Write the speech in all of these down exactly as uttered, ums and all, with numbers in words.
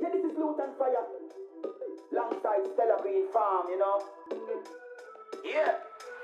Genesis Loot and Fire. Alongside Stella Green Farm, you know. Yeah.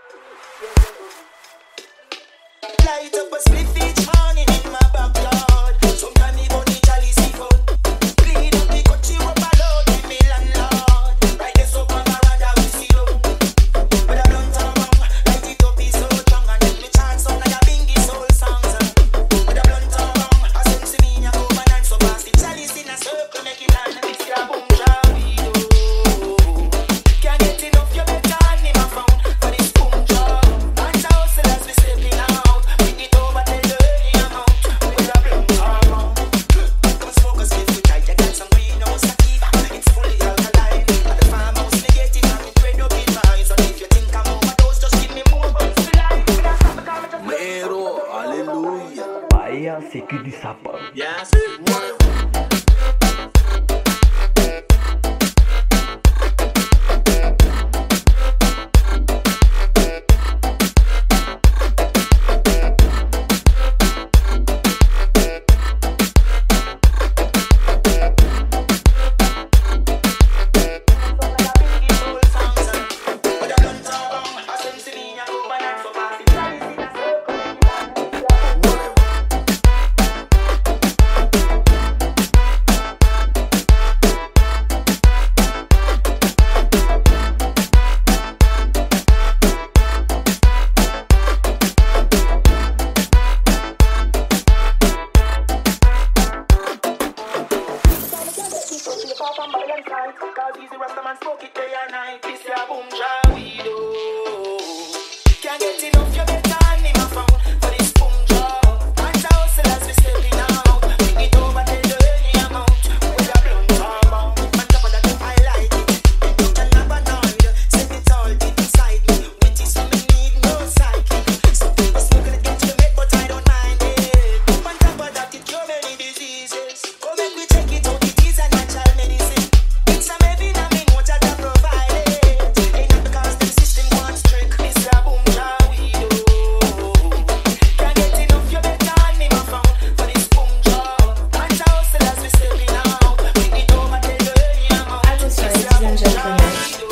Light up a spliff each morning in my backyard. Sometimes me go the jolly see fun. Clean up the country up a load with me landlord. Right this up on veranda we see you. But I don't turn wrong. Light it up is so strong. And then me chant some like a bingy soul songs. But I don't turn wrong. I send to me in a covenant. So pass the chalice in a circle. Make it land and mix your boom jar we do. Can't get enough you better hand in my phone. For this boom jar. Watch out so as we stepping out. Bring it over till the early amount. With a blunt hormone. Come smoke a spliff with tight. You got some greenhouse sativa. It's fully alkaline. At the farmhouse me get it. And it spread up in my eyes. And if you think I'm overdose, just give me more bucks to life. MEEROA, aleluia. Bahia Seque de Sapão. Yes. Cause easy Rastaman smoke it day and night. This ya boom jar we do. Can't get enough you better hand in my phone. For this boom jar. Watch out so as we stepping out. Bring it over till the early amount. With a blunt hormone. On top of that I like it. And you can have an oil. Set it all deep inside me. With this so me need no psychic. Some people smoking it get to the med but I don't mind it. On top of that it cure many diseases. Come make we check it out. It is a natural medicine. It's a maybe not me what I provide it. Ain't not because the system wants trick. It's a boom jar we do. Can't get enough you better hand me my phone. For this boom jar. Watch out so as we stepping out. Bring it over till the early amount. It's a boom jar we do.